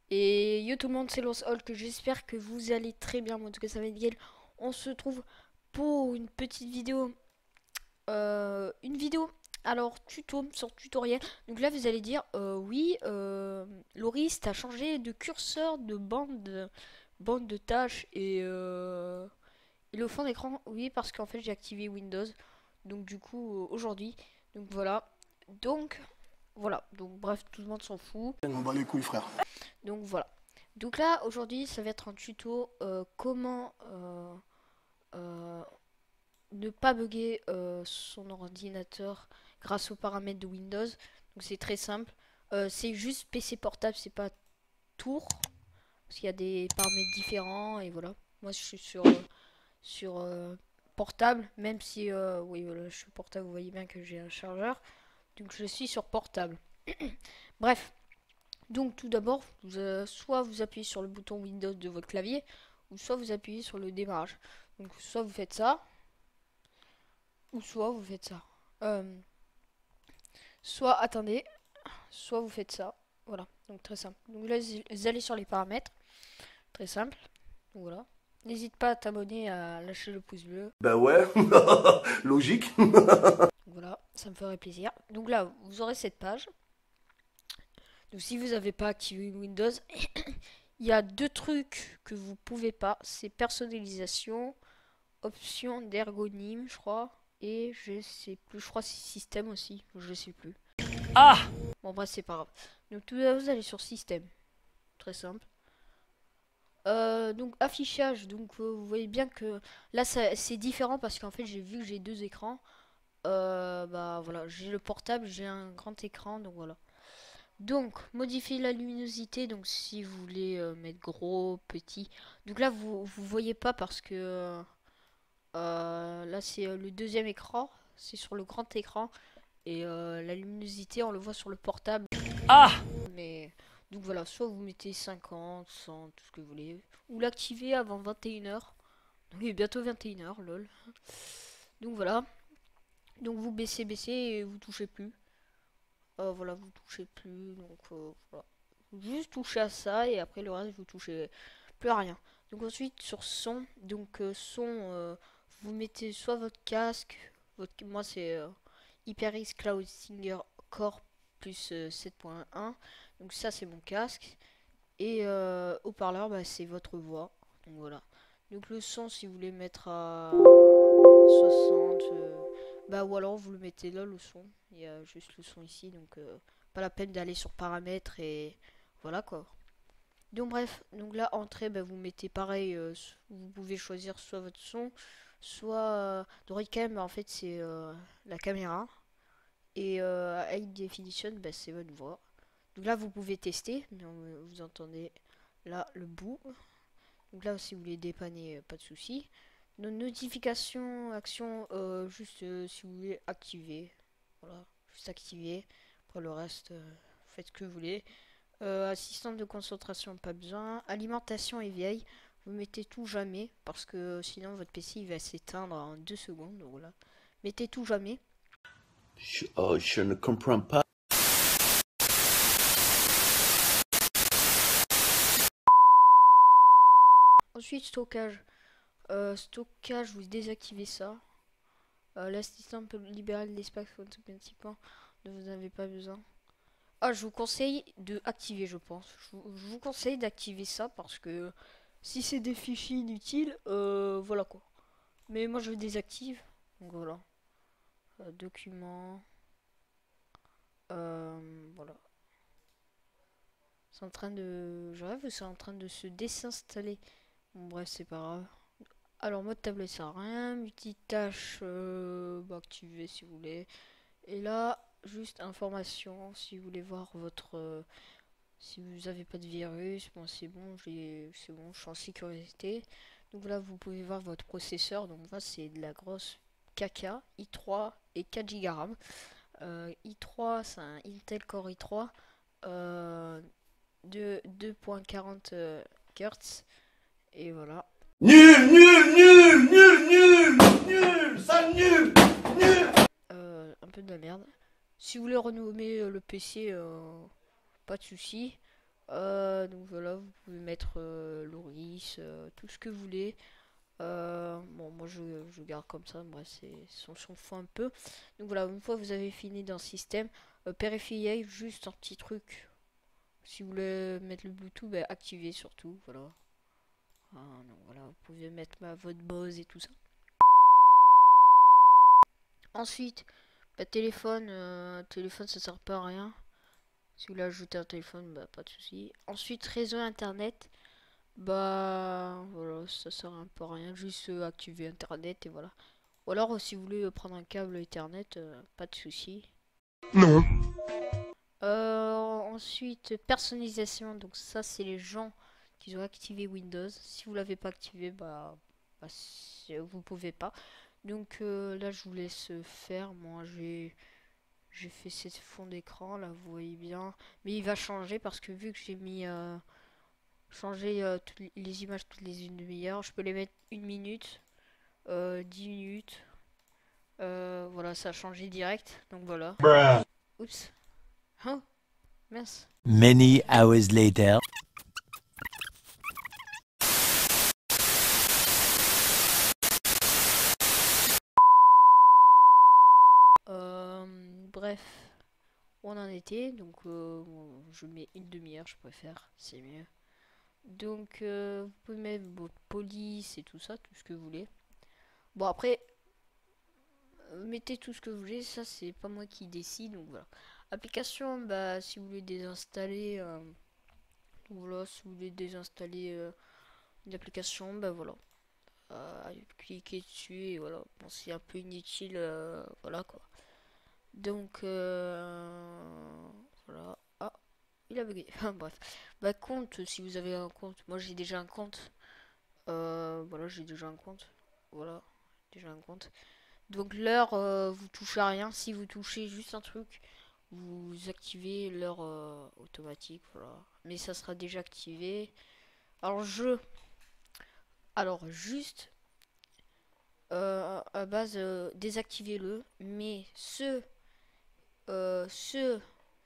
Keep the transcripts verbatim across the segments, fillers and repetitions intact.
Et yo tout le monde, c'est Lost Hulk, j'espère que vous allez très bien, moi en tout cas ça va être nickel. On se trouve pour une petite vidéo, euh, une vidéo, alors tuto, sur tutoriel. Donc là vous allez dire, euh, oui, euh, Loris, t'as changé de curseur, de bande, de, bande de tâches et, euh, et le fond d'écran. Oui, parce qu'en fait j'ai activé Windows, donc du coup euh, aujourd'hui, donc voilà, donc... Voilà, donc bref, tout le monde s'en fout. On bat les couilles, frère. Donc voilà. Donc là, aujourd'hui, ça va être un tuto euh, comment euh, euh, ne pas bugger euh, son ordinateur grâce aux paramètres de Windows. Donc c'est très simple. Euh, c'est juste P C portable, c'est pas tour. Parce qu'il y a des paramètres différents et voilà. Moi, je suis sur, euh, sur euh, portable, même si, euh, oui, voilà, je suis portable, vous voyez bien que j'ai un chargeur. Donc je suis sur portable. Bref. Donc tout d'abord, vous, euh, soit vous appuyez sur le bouton Windows de votre clavier, ou soit vous appuyez sur le démarrage. Donc soit vous faites ça, ou soit vous faites ça. Euh, soit attendez, soit vous faites ça. Voilà, donc très simple. Donc là, vous allez sur les paramètres, très simple. Donc voilà. N'hésite pas à t'abonner, à lâcher le pouce bleu. Bah ouais, logique. Donc voilà, ça me ferait plaisir. Donc là, vous aurez cette page. Donc si vous n'avez pas activé Windows, il y a deux trucs que vous pouvez pas. C'est personnalisation, option d'ergonomie, je crois. Et je sais plus, je crois que c'est système aussi. Je sais plus. Ah! Bon bref, c'est pas grave. Donc tout d'abord, vous allez sur système. Très simple. Euh, donc affichage, donc euh, vous voyez bien que là c'est différent parce qu'en fait j'ai vu que j'ai deux écrans. Euh, bah voilà, j'ai le portable, j'ai un grand écran, donc voilà. Donc, modifier la luminosité, donc si vous voulez euh, mettre gros, petit. Donc là, vous vous voyez pas parce que euh, là, c'est euh, le deuxième écran. C'est sur le grand écran. Et euh, la luminosité, on le voit sur le portable. Ah! Mais, donc voilà, soit vous mettez cinquante, cent, tout ce que vous voulez. Ou l'activer avant vingt et une heures. Donc, il est bientôt vingt et une heures, lol. Donc voilà. Donc vous baissez, baissez et vous touchez plus. Euh, voilà, vous touchez plus, donc euh, voilà. Juste toucher à ça et après le reste vous touchez plus à rien. Donc ensuite sur son, donc euh, son, euh, vous mettez soit votre casque, votre, moi c'est euh, HyperX Cloud Singer Core plus euh, sept point un, donc ça c'est mon casque et euh, haut-parleur bah, c'est votre voix, donc voilà. Donc le son si vous voulez mettre à soixante, euh, bah ou alors vous le mettez là le son, il y a juste le son ici donc euh, pas la peine d'aller sur paramètres et voilà quoi. Donc bref, donc là entrée bah, vous mettez pareil, euh, vous pouvez choisir soit votre son, soit euh, Doricam en fait c'est euh, la caméra et euh, High Definition bah, c'est votre voix. Donc là vous pouvez tester, mais on, vous entendez là le bout. Donc là si vous voulez dépanner, euh, pas de souci. Nos notifications, actions, euh, juste euh, si vous voulez activer. Voilà, juste activer. Après le reste, euh, faites ce que vous voulez. Euh, assistante de concentration, pas besoin. Alimentation et vieille, vous mettez tout jamais. Parce que sinon votre P C il va s'éteindre en deux secondes. Donc voilà. Mettez tout jamais. Je, oh, je ne comprends pas. Ensuite, stockage. Euh, stockage, vous désactivez ça. Euh, L'assistant peut libérer de l'espace automatiquement. Ne vous en avez pas besoin. Ah, je vous conseille de activer, je pense. Je vous, je vous conseille d'activer ça parce que si c'est des fichiers inutiles, euh, voilà quoi. Mais moi je désactive. Donc voilà. Euh, documents. Euh, voilà. C'est en train de. Je rêve, c'est en train de se désinstaller. Bon, bref, c'est pas grave. Alors, mode tablette, ça sert à rien. Multitâche, euh, bah, activer si vous voulez. Et là, juste information si vous voulez voir votre. Euh, Si vous n'avez pas de virus, bon c'est bon, c'est bon, je suis en sécurité. Donc là vous pouvez voir votre processeur, donc là c'est de la grosse caca, i trois et quatre giga RAM. Euh, i trois c'est un Intel Core i trois euh, de deux point quarante euh, Hz et voilà. Nul, nul, nul, nul, nul, nul, sale nul, nul. Euh, un peu de la merde. Si vous voulez renommer euh, le P C, euh, pas de souci. Euh, donc voilà, police, euh, tout ce que vous voulez. Euh, bon, moi je, je garde comme ça, bref, c'est on s'en fout un peu. Donc voilà, une fois que vous avez fini dans le système, euh, périphérique, juste un petit truc. Si vous voulez mettre le Bluetooth, bah, activez surtout, voilà. Ah, donc voilà, vous pouvez mettre ma, votre Bose et tout ça. Ensuite, bah, téléphone, euh, téléphone ça sert pas à rien. Si vous voulez ajouter un téléphone, bah pas de souci. Ensuite, réseau internet, bah voilà, ça sert un peu à rien, juste euh, activer internet et voilà. Ou alors, euh, si vous voulez euh, prendre un câble Ethernet, euh, pas de souci. Non. Euh, ensuite, personnalisation, donc ça c'est les gens qui ont activé Windows. Si vous l'avez pas activé, bah, bah vous pouvez pas. Donc euh, là, je vous laisse faire. Moi, j'ai j'ai fait ce fond d'écran, là, vous voyez bien. Mais il va changer parce que vu que j'ai mis euh, changer euh, toutes les, les images toutes les une demi-heure, je peux les mettre une minute, euh, dix minutes. Euh, voilà, ça a changé direct. Donc voilà. Bruh. Oups. Oh, mince. Many hours later. Euh, bref, on en était. Donc euh, je mets une demi-heure, je préfère. C'est mieux. Donc euh, vous pouvez mettre votre police et tout ça, tout ce que vous voulez. Bon après, mettez tout ce que vous voulez, ça c'est pas moi qui décide, donc voilà. Application, bah si vous voulez désinstaller, euh, voilà, si vous voulez désinstaller euh, une application, bah voilà. Euh, cliquez dessus et voilà. Bon, c'est un peu inutile, euh, voilà quoi. Donc euh, voilà. Ah, il a bugué. Bref. Bah compte, si vous avez un compte, moi j'ai déjà un compte. Euh, voilà, j'ai déjà un compte. Voilà, déjà un compte. Donc l'heure, euh, vous touchez à rien. Si vous touchez juste un truc, vous activez l'heure euh, automatique. Voilà. Mais ça sera déjà activé. Alors je, alors juste euh, à base euh, désactivez-le. Mais ce, euh, ce,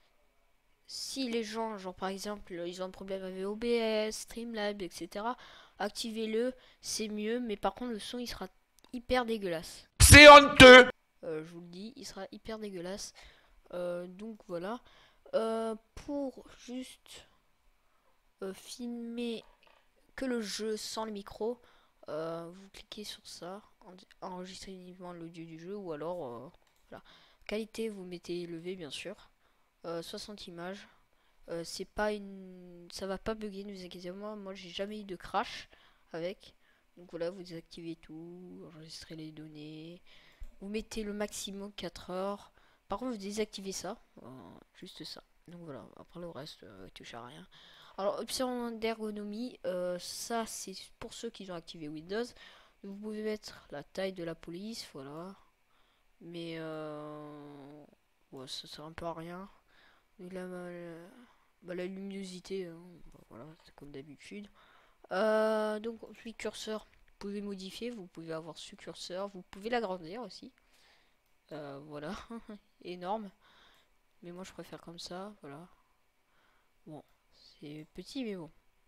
si les gens, genre par exemple, ils ont un problème avec O B S, Streamlabs, et cetera. Activez-le, c'est mieux. Mais par contre, le son il sera hyper dégueulasse. C'est honteux. Euh, je vous le dis, il sera hyper dégueulasse. Euh, donc voilà. Euh, pour juste euh, filmer que le jeu sans le micro, euh, vous cliquez sur ça, en enregistrer uniquement l'audio du jeu, ou alors euh, voilà. Qualité, vous mettez élevé bien sûr. Euh, soixante images. Euh, c'est pas une, ça va pas bugger, ne vous inquiétez pas. Moi, moi j'ai jamais eu de crash avec. Donc voilà, vous désactivez tout, enregistrez les données. Vous mettez le maximum quatre heures. Par contre, vous désactivez ça. Euh, juste ça. Donc voilà, après le reste, euh, touche à rien. Alors, option d'ergonomie, euh, ça c'est pour ceux qui ont activé Windows. Vous pouvez mettre la taille de la police, voilà. Mais euh, ouais, ça sert un peu à rien. Et la, la, bah, la luminosité, hein, bah, voilà, c'est comme d'habitude. Euh, donc, ensuite, curseur, vous pouvez modifier, vous pouvez avoir ce curseur, vous pouvez l'agrandir aussi. Euh, voilà, énorme. Mais moi je préfère comme ça, voilà. Bon, c'est petit mais bon.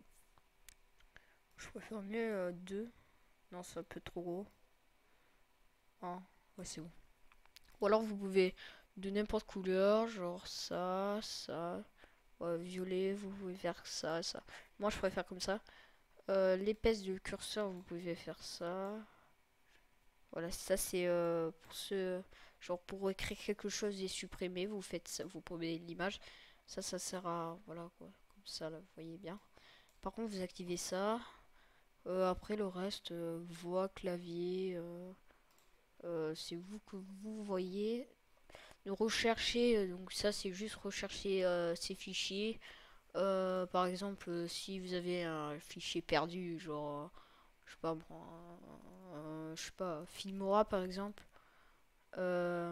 Je préfère mieux euh, deux. Non, c'est un peu trop gros. Un, ouais c'est bon. Ou alors vous pouvez de n'importe couleur, genre ça, ça. Ouais, violet, vous pouvez faire ça, ça. Moi je préfère comme ça. Euh, L'épaisse du curseur, vous pouvez faire ça. Voilà, ça c'est euh, pour ce genre pour écrire quelque chose et supprimer, vous faites ça, vous prenez l'image. Ça, ça sert à voilà quoi, comme ça là, vous voyez bien. Par contre, vous activez ça. Euh, après le reste, euh, voix, clavier, euh, euh, c'est vous que vous voyez. De rechercher, euh, donc ça c'est juste rechercher euh, ces fichiers. Euh, par exemple, euh, si vous avez un fichier perdu, genre euh, je sais pas moi, euh, je sais pas, Filmora par exemple. Euh,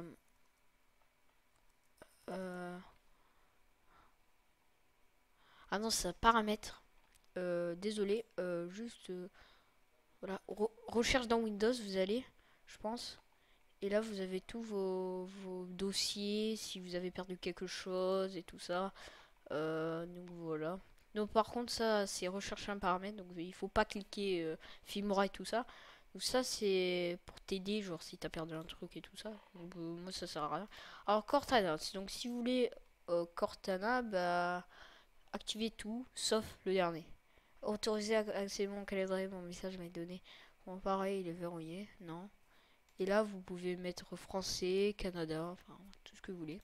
euh, Ah non, c'est paramètres. Euh, désolé, euh, juste euh, voilà, Re- recherche dans Windows, vous allez, je pense. Et là, vous avez tous vos, vos dossiers, si vous avez perdu quelque chose et tout ça. Euh, donc voilà. Donc par contre ça c'est rechercher un paramètre, donc il faut pas cliquer euh, Filmora et tout ça. Donc ça c'est pour t'aider, genre si t'as perdu un truc et tout ça. Donc euh, moi ça sert à rien. Alors Cortana, donc si vous voulez euh, Cortana, bah activez tout sauf le dernier. Autoriser accès mon calendrier, mon message m'a donné. Bon pareil il est verrouillé, non. Et là vous pouvez mettre français, Canada, enfin tout ce que vous voulez.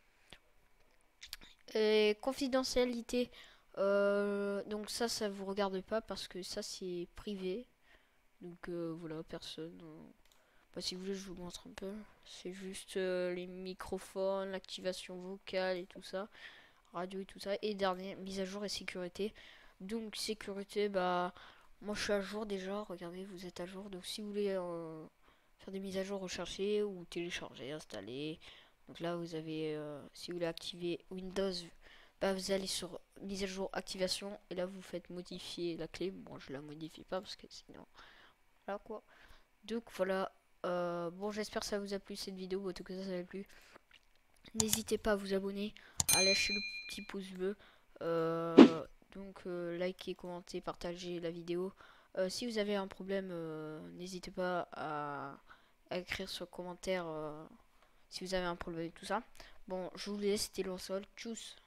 Et confidentialité. Euh, donc ça, ça vous regarde pas parce que ça c'est privé. Donc euh, voilà, personne. euh, Bah, si vous voulez, je vous montre un peu. C'est juste euh, les microphones, l'activation vocale et tout ça, radio et tout ça. Et dernier, mise à jour et sécurité. Donc sécurité, bah moi je suis à jour déjà. Regardez, vous êtes à jour. Donc si vous voulez euh, faire des mises à jour, rechercher ou télécharger, installer. Donc là vous avez, euh, si vous voulez activer Windows, bah, vous allez sur mise à jour activation et là vous faites modifier la clé. Bon, je la modifie pas parce que sinon, voilà quoi. Donc voilà. Euh, bon, j'espère que ça vous a plu cette vidéo. En tout cas, ça vous a plu. N'hésitez pas à vous abonner, à lâcher le petit pouce bleu. Euh, donc, euh, likez, commentez, partagez la vidéo. Euh, si vous avez un problème, euh, n'hésitez pas à, à écrire sur commentaire euh, si vous avez un problème et tout ça. Bon, je vous laisse. C'était Lonsol. Tchuss.